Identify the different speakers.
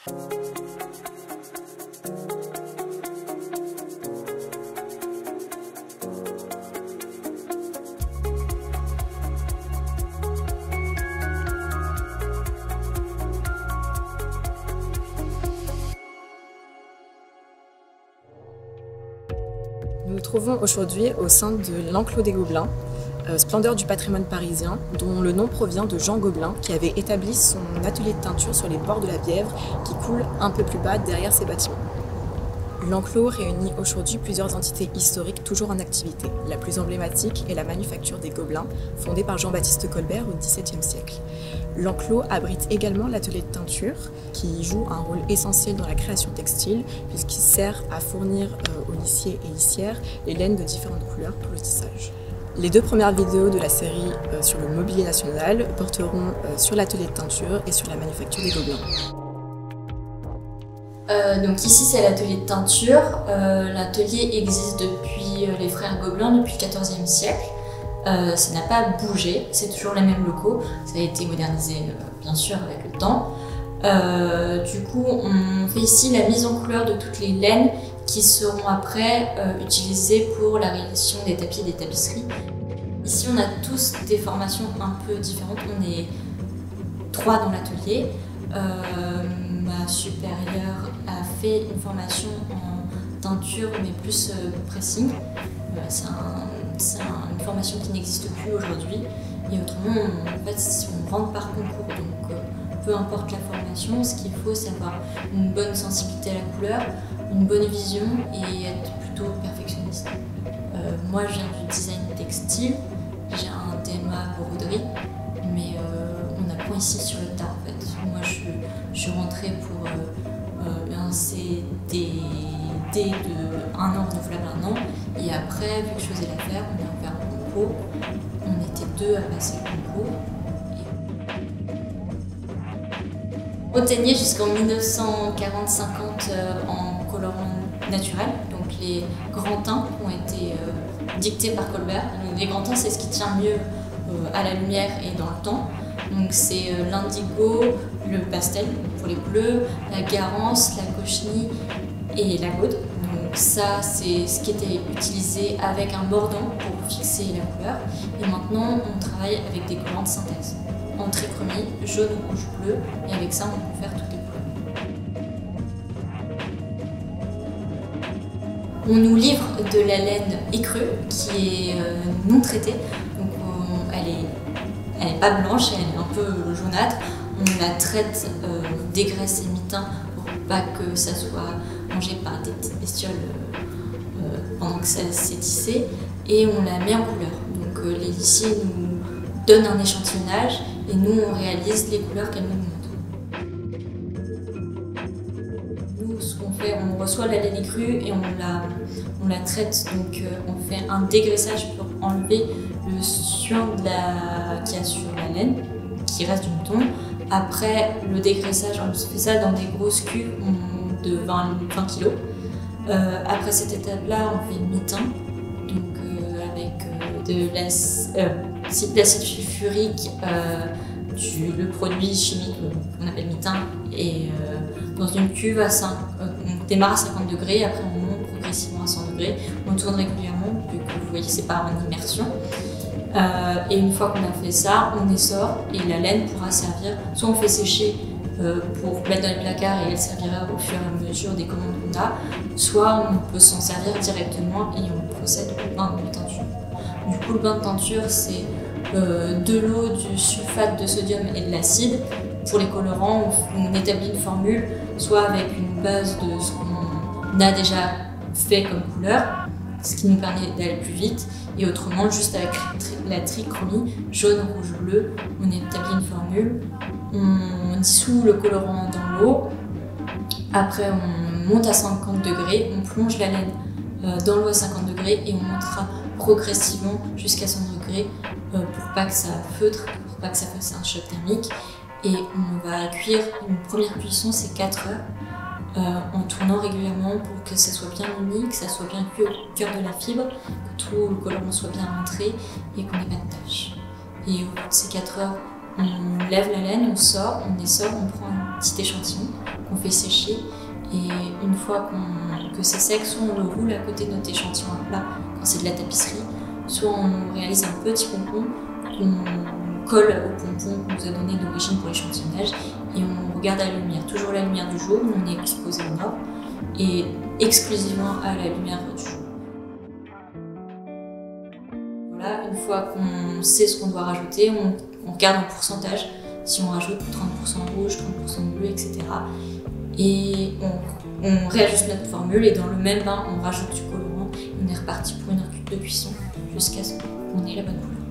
Speaker 1: Nous nous trouvons aujourd'hui au sein de l'Enclos des Gobelins, splendeur du patrimoine parisien, dont le nom provient de Jean Gobelin, qui avait établi son atelier de teinture sur les bords de la Bièvre, qui coule un peu plus bas derrière ces bâtiments. L'Enclos réunit aujourd'hui plusieurs entités historiques toujours en activité. La plus emblématique est la manufacture des Gobelins, fondée par Jean-Baptiste Colbert au XVIIe siècle. L'Enclos abrite également l'atelier de teinture, qui joue un rôle essentiel dans la création textile, puisqu'il sert à fournir aux lissiers et lissières les laines de différentes couleurs pour le tissage. Les deux premières vidéos de la série sur le mobilier national porteront sur l'atelier de teinture et sur la manufacture des Gobelins.
Speaker 2: Donc ici c'est l'atelier de teinture. L'atelier existe depuis les frères Gobelin depuis le XIVe siècle. Ça n'a pas bougé, c'est toujours les mêmes locaux. Ça a été modernisé bien sûr avec le temps. Du coup on fait ici la mise en couleur de toutes les laines qui seront après utilisées pour la réalisation des tapis et des tapisseries. Ici on a tous des formations un peu différentes. On est 3 dans l'atelier. Ma supérieure a fait une formation en teinture mais plus pressing. C'est une formation qui n'existe plus aujourd'hui. Et autrement, en fait, on rentre par concours. Donc peu importe la formation, ce qu'il faut c'est avoir une bonne sensibilité à la couleur, une bonne vision et être plutôt perfectionniste. Moi je viens du design textile, j'ai un DMA broderie, mais on apprend ici sur le tas en fait. Moi je suis rentrée pour un CDD de 1 an renouvelable 1 an et après, vu que je faisais l'affaire, on a ouvert un concours. On était 2 à passer le concours. On teignait jusqu'en 1940-50 en colorant naturel. Donc les grands teints ont été dictés par Colbert. Les grands teints, c'est ce qui tient mieux à la lumière et dans le temps. Donc c'est l'indigo, le pastel pour les bleus, la garance, la cochenille et la gaude. Donc ça c'est ce qui était utilisé avec un mordant pour fixer la couleur. Et maintenant on travaille avec des collants de synthèse. En trichromie, jaune, rouge, bleu, et avec ça on peut faire toutes les couleurs. On nous livre de la laine écrue qui est non traitée, donc elle n'est pas blanche, elle est un peu jaunâtre. On la traite dégraisse et mi-teint pour pas que ça soit mangé par des petites bestioles pendant que ça s'est tissé, et on la met en couleur. Donc les lissiers nous donnent un échantillonnage et nous on réalise les couleurs qu'elles nous montrent. Nous ce qu'on fait, on reçoit la laine écrue et on la traite, donc on fait un dégraissage pour enlever le suint qu'il y a sur la laine qui reste du mouton. Après le dégraissage, on fait ça dans des grosses cuves de 20 kg. Après cette étape-là, on fait le mi-teint, donc avec de l'acide sulfurique, le produit chimique qu'on appelle mi-teint, et dans une cuve on démarre à 50 degrés, après on monte progressivement à 100 degrés, on tourne régulièrement, vu que vous voyez c'est pas en immersion. Et une fois qu'on a fait ça, on essore et la laine pourra servir, soit on fait sécher pour mettre dans les placards et elle servira au fur et à mesure des commandes qu'on a, soit on peut s'en servir directement et on procède au bain de teinture. Du coup le bain de teinture c'est de l'eau, du sulfate de sodium et de l'acide. Pour les colorants, on établit une formule, soit avec une base de ce qu'on a déjà fait comme couleur, ce qui nous permet d'aller plus vite, et autrement juste avec la trichromie, jaune, rouge, bleu, on établit une formule, on dissout le colorant dans l'eau, après on monte à 50 degrés, on plonge la laine dans l'eau à 50 degrés et on montera progressivement jusqu'à 100 degrés pour pas que ça feutre, pour pas que ça fasse un choc thermique. Et on va cuire, une première cuisson c'est 4 heures en tournant régulièrement pour que ça soit bien uni, que ça soit bien cuit au cœur de la fibre, que tout le colorant soit bien rentré et qu'on n'ait pas de taches. Et au bout de ces 4 heures, On lève la laine, on sort, on essore, on prend un petit échantillon qu'on fait sécher. Et une fois que c'est sec, soit on le roule à côté de notre échantillon à plat quand c'est de la tapisserie, soit on réalise un petit pompon qu'on colle au pompon qu'on nous a donné d'origine pour l'échantillonnage et on regarde à la lumière, toujours la lumière du jour, on est exposé au nord et exclusivement à la lumière du jour. Voilà, une fois qu'on sait ce qu'on doit rajouter, on regarde en pourcentage, si on rajoute 30% rouge, 30% bleu, etc. Et on réajuste notre formule et dans le même bain, on rajoute du colorant et on est reparti pour une heure de cuisson jusqu'à ce qu'on ait la bonne couleur.